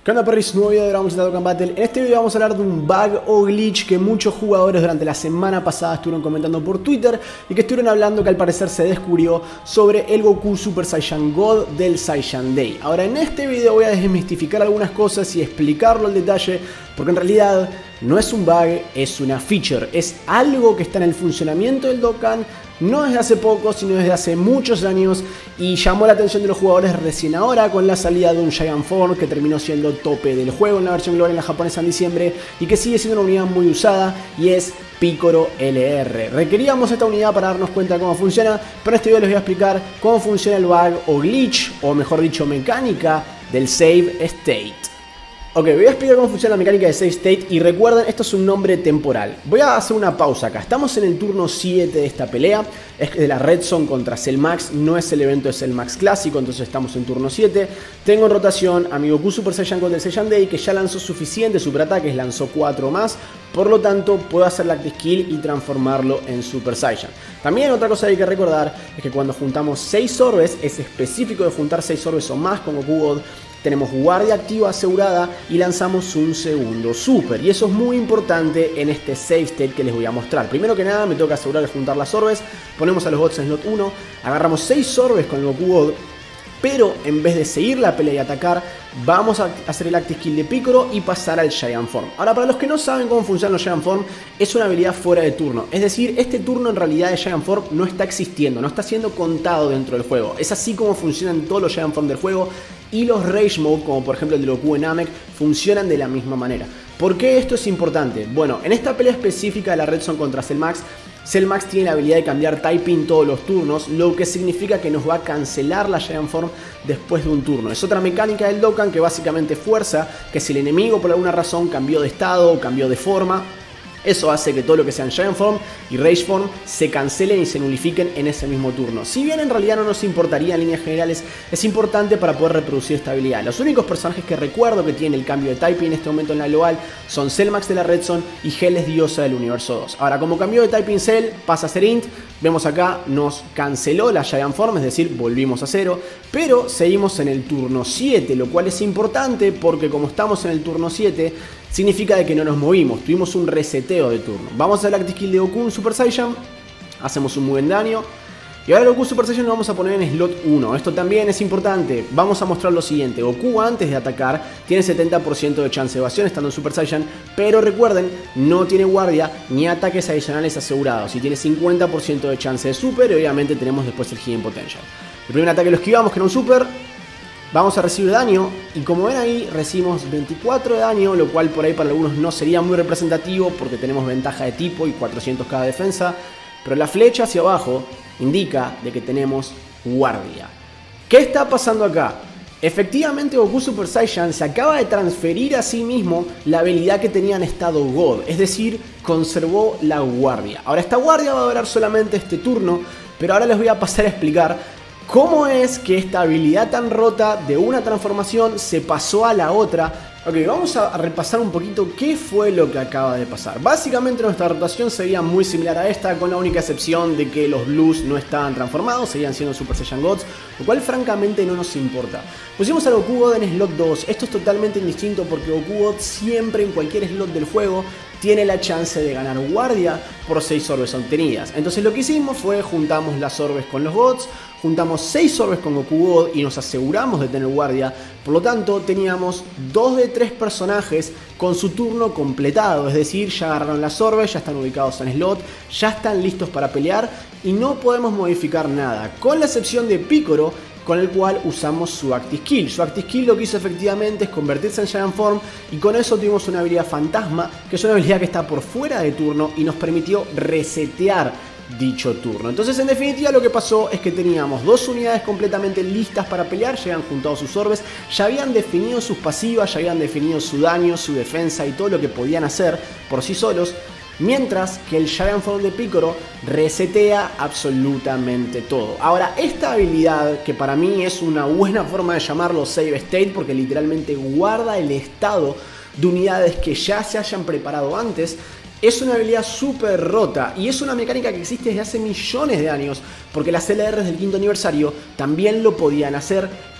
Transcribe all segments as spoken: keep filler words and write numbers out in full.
¿Qué onda, perris? Nuevo video de Dragon Ball Dokkan Battle. En este video vamos a hablar de un bug o glitch que muchos jugadores durante la semana pasada estuvieron comentando por Twitter y que estuvieron hablando que al parecer se descubrió sobre el Goku Super Saiyan God del Saiyan Day. Ahora, en este video voy a desmistificar algunas cosas y explicarlo al detalle, porque en realidad no es un bug, es una feature, es algo que está en el funcionamiento del Dokkan, no desde hace poco, sino desde hace muchos años, y llamó la atención de los jugadores recién ahora con la salida de un Giant Form que terminó siendo tope del juego en la versión global en la japonesa en diciembre y que sigue siendo una unidad muy usada, y es Picoro L R. Requeríamos esta unidad para darnos cuenta de cómo funciona, pero en este video les voy a explicar cómo funciona el bug o glitch, o mejor dicho mecánica, del Save State. Ok, voy a explicar cómo funciona la mecánica de Save State y recuerden, esto es un nombre temporal. Voy a hacer una pausa acá. Estamos en el turno siete de esta pelea. Es de la Red Zone contra Cell Max. No es el evento de Cell Max clásico, entonces estamos en turno siete. Tengo en rotación a mi Goku Super Saiyan God del Saiyan Day, que ya lanzó suficiente superataques, lanzó cuatro más. Por lo tanto, puedo hacer la Active Skill y transformarlo en Super Saiyan. También otra cosa que hay que recordar es que cuando juntamos seis orbes, es específico de juntar seis orbes o más con Goku God, tenemos guardia activa asegurada y lanzamos un segundo super. Y eso es muy importante en este save state que les voy a mostrar. Primero que nada me toca asegurar de juntar las orbes. Ponemos a los bots en slot uno. Agarramos seis orbes con el Goku God. Pero en vez de seguir la pelea y atacar, vamos a hacer el Active Skill de Picoro y pasar al Giant Form. Ahora, para los que no saben cómo funcionan los Giant Form, es una habilidad fuera de turno. Es decir, este turno en realidad de Giant Form no está existiendo, no está siendo contado dentro del juego. Es así como funcionan todos los Giant Form del juego, y los Rage Mode, como por ejemplo el de Goku en Namek, funcionan de la misma manera. ¿Por qué esto es importante? Bueno, en esta pelea específica de la Red Zone contra Cell Max, Cell Max tiene la habilidad de cambiar typing todos los turnos, lo que significa que nos va a cancelar la Giant Form después de un turno. Es otra mecánica del Dokkan que básicamente fuerza que si el enemigo por alguna razón cambió de estado o cambió de forma, eso hace que todo lo que sean Giant Form y Rage Form se cancelen y se nulifiquen en ese mismo turno. Si bien en realidad no nos importaría en líneas generales, es importante para poder reproducir esta habilidad. Los únicos personajes que recuerdo que tienen el cambio de typing en este momento en la global son Cell Max de la Red Zone y Hell es Diosa del Universo dos. Ahora, como cambió de typing Cell, pasa a ser Int. Vemos acá, nos canceló la Giant Form, es decir, volvimos a cero. Pero seguimos en el turno siete, lo cual es importante porque como estamos en el turno siete, significa de que no nos movimos, tuvimos un reseteo de turno. Vamos a hacer la Active Skill de Goku Super Saiyan, hacemos un muy buen daño. Y ahora Goku Super Saiyan lo vamos a poner en slot uno. Esto también es importante. Vamos a mostrar lo siguiente. Goku antes de atacar tiene setenta por ciento de chance de evasión estando en Super Saiyan. Pero recuerden, no tiene guardia ni ataques adicionales asegurados. Y tiene cincuenta por ciento de chance de super. Y obviamente tenemos después el Hidden Potential. El primer ataque lo esquivamos, que era un super. Vamos a recibir daño. Y como ven ahí, recibimos veinticuatro de daño. Lo cual por ahí para algunos no sería muy representativo, porque tenemos ventaja de tipo y cuatrocientos K de defensa. Pero la flecha hacia abajo indica de que tenemos guardia. ¿Qué está pasando acá? Efectivamente, Goku Super Saiyan se acaba de transferir a sí mismo la habilidad que tenía en estado God, es decir, conservó la guardia. Ahora, esta guardia va a durar solamente este turno, pero ahora les voy a pasar a explicar cómo es que esta habilidad tan rota de una transformación se pasó a la otra. Ok, vamos a repasar un poquito qué fue lo que acaba de pasar. Básicamente nuestra rotación sería muy similar a esta, con la única excepción de que los Blues no estaban transformados, seguían siendo Super Saiyan Gods, lo cual francamente no nos importa. Pusimos a Goku God en slot dos, esto es totalmente indistinto porque Goku God siempre en cualquier slot del juego tiene la chance de ganar guardia por seis orbes obtenidas. Entonces lo que hicimos fue juntamos las orbes con los Gods, juntamos seis orbes con Goku God y nos aseguramos de tener guardia. Por lo tanto teníamos dos de tres personajes con su turno completado. Es decir, ya agarraron las orbes, ya están ubicados en slot, ya están listos para pelear y no podemos modificar nada. Con la excepción de Picoro, con el cual usamos su Active Skill. Su Active Skill lo que hizo efectivamente es convertirse en Giant Form y con eso tuvimos una habilidad fantasma, que es una habilidad que está por fuera de turno y nos permitió resetear dicho turno. Entonces, en definitiva, lo que pasó es que teníamos dos unidades completamente listas para pelear, ya habían juntado sus orbes, ya habían definido sus pasivas, ya habían definido su daño, su defensa y todo lo que podían hacer por sí solos. Mientras que el Giant Form de Picoro resetea absolutamente todo. Ahora, esta habilidad, que para mí es una buena forma de llamarlo Save State, porque literalmente guarda el estado de unidades que ya se hayan preparado antes, es una habilidad súper rota y es una mecánica que existe desde hace millones de años, porque las L Rs del quinto aniversario también lo podían hacer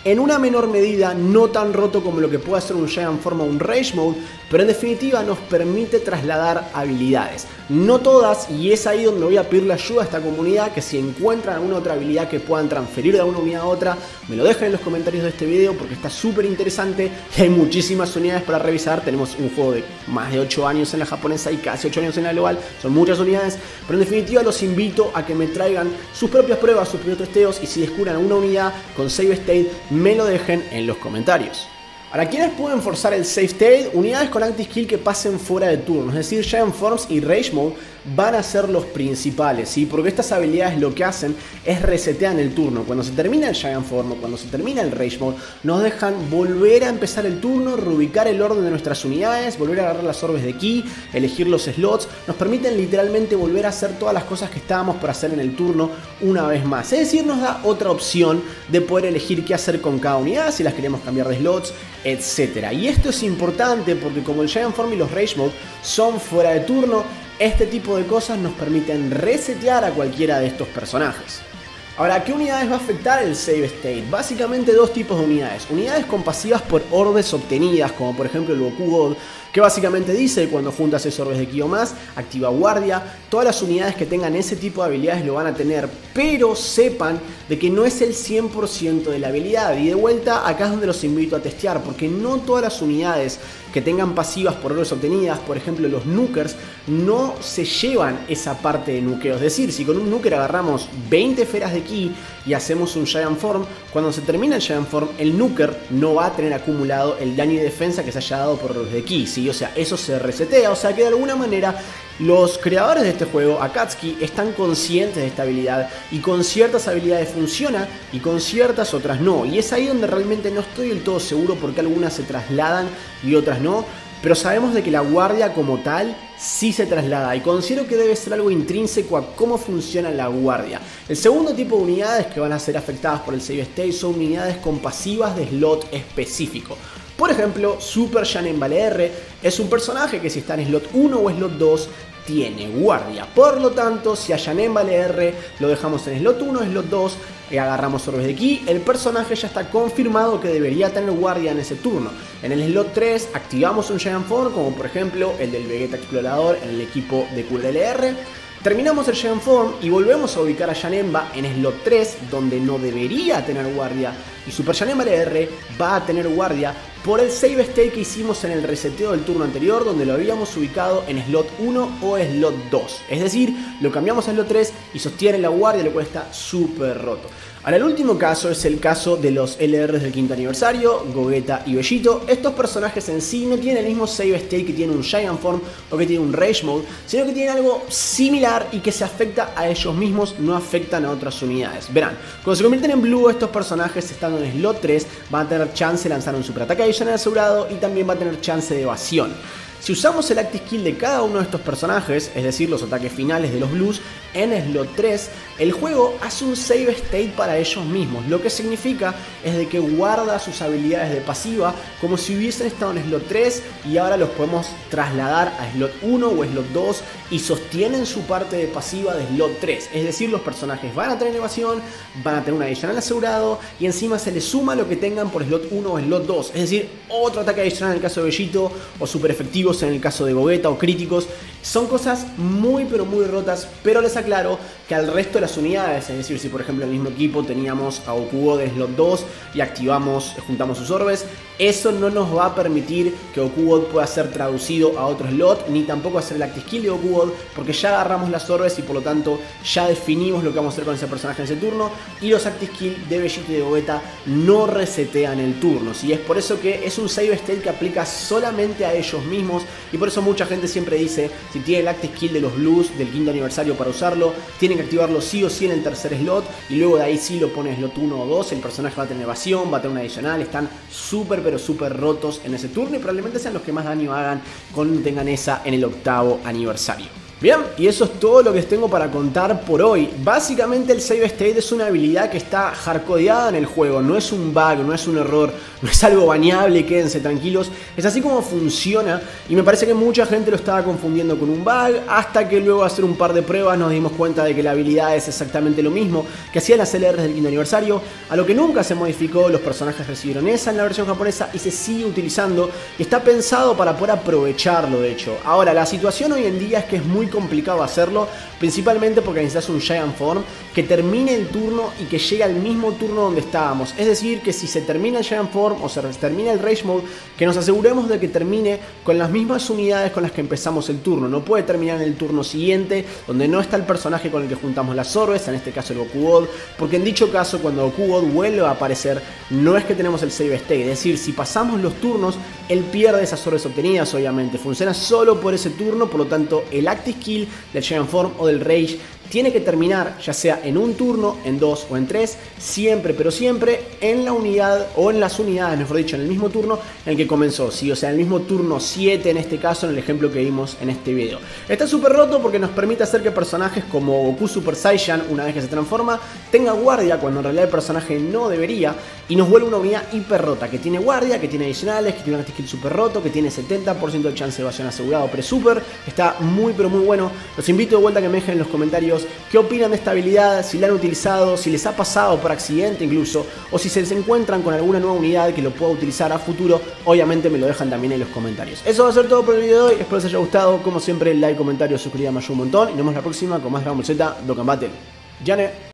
En una menor medida, no tan roto como lo que puede hacer un Giant Form o un Rage Mode, pero en definitiva nos permite trasladar habilidades. No todas, y es ahí donde voy a pedirle ayuda a esta comunidad, que si encuentran alguna otra habilidad que puedan transferir de una unidad a otra, me lo dejen en los comentarios de este video porque está súper interesante y hay muchísimas unidades para revisar. Tenemos un juego de más de ocho años en la japonesa y casi ocho años en la global, son muchas unidades, pero en definitiva los invito a que me traigan sus propias pruebas, sus propios testeos, y si descubran una unidad con save state, me lo dejen en los comentarios. Ahora, ¿quiénes pueden forzar el save state? Unidades con active skill que pasen fuera de turno, es decir, Giant Forms y Rage Mode van a ser los principales, ¿sí? Porque estas habilidades lo que hacen es resetean el turno. Cuando se termina el Giant Form o cuando se termina el Rage Mode, nos dejan volver a empezar el turno, reubicar el orden de nuestras unidades, volver a agarrar las orbes de ki, elegir los slots, nos permiten literalmente volver a hacer todas las cosas que estábamos por hacer en el turno una vez más. Es decir, nos da otra opción de poder elegir qué hacer con cada unidad, si las queremos cambiar de slots, etcétera. Y esto es importante porque como el Giant Form y los Rage Mode son fuera de turno, este tipo de cosas nos permiten resetear a cualquiera de estos personajes. Ahora, ¿qué unidades va a afectar el save state? Básicamente dos tipos de unidades. Unidades con pasivas por orbes obtenidas, como por ejemplo el Goku God, que básicamente dice cuando juntas esos orbes de ki o más, activa guardia. Todas las unidades que tengan ese tipo de habilidades lo van a tener, pero sepan de que no es el cien por ciento de la habilidad. Y de vuelta, acá es donde los invito a testear, porque no todas las unidades que tengan pasivas por orbes obtenidas, por ejemplo los nukers, no se llevan esa parte de nukeo. Es decir, si con un nuker agarramos veinte esferas de ki y hacemos un Giant Form, cuando se termina el Giant Form, el nuker no va a tener acumulado el daño y defensa que se haya dado por orbes de ki, ¿sí? O sea, eso se resetea, o sea que de alguna manera los creadores de este juego, Akatsuki, están conscientes de esta habilidad y con ciertas habilidades funciona y con ciertas otras no. Y es ahí donde realmente no estoy del todo seguro porque algunas se trasladan y otras no. Pero sabemos de que la guardia como tal sí se traslada y considero que debe ser algo intrínseco a cómo funciona la guardia. El segundo tipo de unidades que van a ser afectadas por el save state son unidades con pasivas de slot específico. Por ejemplo, Super Janemba L R es un personaje que si está en slot uno o slot dos tiene guardia. Por lo tanto, si a Janemba L R lo dejamos en slot uno o slot dos y agarramos orbes de ki, el personaje ya está confirmado que debería tener guardia en ese turno. En el slot tres activamos un Giant Form, como por ejemplo el del Vegeta Explorador en el equipo de Q D L R. Terminamos el Giant Form y volvemos a ubicar a Janemba en slot tres, donde no debería tener guardia. Y Super Janemba L R va a tener guardia por el save state que hicimos en el reseteo del turno anterior, donde lo habíamos ubicado en slot uno o slot dos. Es decir, lo cambiamos a slot tres y sostiene la guardia, lo cual está súper roto. Ahora, el último caso es el caso de los L Rs del quinto aniversario, Gogeta y Bellito. Estos personajes en sí no tienen el mismo save state que tiene un Giant Form o que tiene un Rage Mode, sino que tienen algo similar y que se afecta a ellos mismos, no afectan a otras unidades. Verán, cuando se convierten en Blue, estos personajes estando en slot tres van a tener chance de lanzar un superataque adicional asegurado y también va a tener chance de evasión. Si usamos el active skill de cada uno de estos personajes, es decir, los ataques finales de los Blues, en slot tres, el juego hace un save state para ellos mismos. Lo que significa es de que guarda sus habilidades de pasiva como si hubiesen estado en slot tres y ahora los podemos trasladar a slot uno o slot dos y sostienen su parte de pasiva de slot tres. Es decir, los personajes van a tener evasión, van a tener un adicional asegurado y encima se les suma lo que tengan por slot uno o slot dos. Es decir, otro ataque adicional en el caso de Bellito o super efectivos en el caso de Gogeta o críticos. Son cosas muy pero muy rotas, pero les aclaro que al resto de las unidades, es decir, si por ejemplo en el mismo equipo teníamos a Goku God de slot dos y activamos, juntamos sus orbes, eso no nos va a permitir que Goku God pueda ser traducido a otro slot, ni tampoco hacer el active skill de Goku God, porque ya agarramos las orbes y por lo tanto ya definimos lo que vamos a hacer con ese personaje en ese turno, y los active skill de Vegeta y de Gogeta no resetean el turno, ¿sí? Es por eso que es un save state que aplica solamente a ellos mismos, y por eso mucha gente siempre dice, si tiene el active skill de los Blues del quinto aniversario para usarlo, tienen que activarlo sí o sí en el tercer slot, y luego de ahí sí lo pone slot uno o dos, el personaje va a tener evasión, va a tener un adicional, están súper pero súper rotos en ese turno y probablemente sean los que más daño hagan cuando tengan esa en el octavo aniversario. Bien, y eso es todo lo que les tengo para contar por hoy. Básicamente el Save State es una habilidad que está hardcodeada en el juego, no es un bug, no es un error, no es algo baneable, quédense tranquilos. Es así como funciona y me parece que mucha gente lo estaba confundiendo con un bug, hasta que luego de hacer un par de pruebas nos dimos cuenta de que la habilidad es exactamente lo mismo que hacían las L Rs del quinto aniversario, a lo que nunca se modificó. Los personajes recibieron esa en la versión japonesa y se sigue utilizando y está pensado para poder aprovecharlo, de hecho. Ahora, la situación hoy en día es que es muy complicado hacerlo, principalmente porque necesitas un Giant Form que termine el turno y que llegue al mismo turno donde estábamos. Es decir, que si se termina el Giant Form o se termina el Rage Mode, que nos aseguremos de que termine con las mismas unidades con las que empezamos el turno. No puede terminar en el turno siguiente, donde no está el personaje con el que juntamos las orbes, en este caso el Goku God, porque en dicho caso, cuando Goku God vuelve a aparecer, no es que tenemos el Save State. Es decir, si pasamos los turnos, él pierde esas orbes obtenidas, obviamente. Funciona solo por ese turno, por lo tanto, el Active Kill del Giant Form o del Rage tiene que terminar ya sea en un turno, en dos o en tres, siempre, pero siempre en la unidad o en las unidades, mejor dicho, en el mismo turno en el que comenzó, ¿sí? O sea, en el mismo turno siete en este caso, en el ejemplo que vimos en este video. Está súper roto porque nos permite hacer que personajes como Goku Super Saiyan, una vez que se transforma, tenga guardia cuando en realidad el personaje no debería, y nos vuelve una unidad hiper rota, que tiene guardia, que tiene adicionales, que tiene un active kill super roto, que tiene setenta por ciento de chance de evasión asegurado pre-super. Está muy pero muy bueno. Los invito de vuelta a que me dejen en los comentarios qué opinan de esta habilidad, si la han utilizado, si les ha pasado por accidente incluso, o si se les encuentran con alguna nueva unidad que lo pueda utilizar a futuro. Obviamente me lo dejan también en los comentarios. Eso va a ser todo por el video de hoy, espero les haya gustado. Como siempre, like, comentario, suscribirme, me ayuda un montón, y nos vemos la próxima con más Dragon Ball Z Dokkan Battle. ¡Yane!